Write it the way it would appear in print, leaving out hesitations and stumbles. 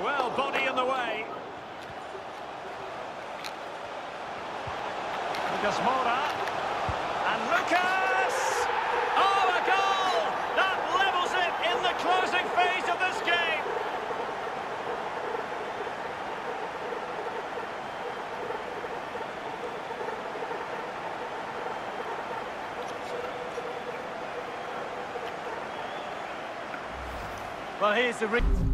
Well, body in the way. Lucas Moura. And Lucas! Oh, a goal! That levels it in the closing phase of this game. Well, here's the...